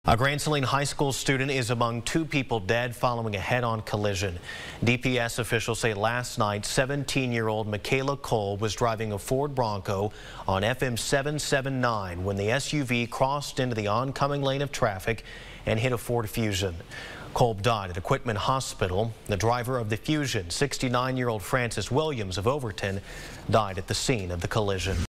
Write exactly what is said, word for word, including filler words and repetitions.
A Grand Saline High School student is among two people dead following a head-on collision. D P S officials say last night, seventeen-year-old Michaela Cole was driving a Ford Bronco on F M seven seventy-nine when the S U V crossed into the oncoming lane of traffic and hit a Ford Fusion. Cole died at a Quitman hospital. The driver of the Fusion, sixty-nine-year-old Francis Williams of Overton, died at the scene of the collision.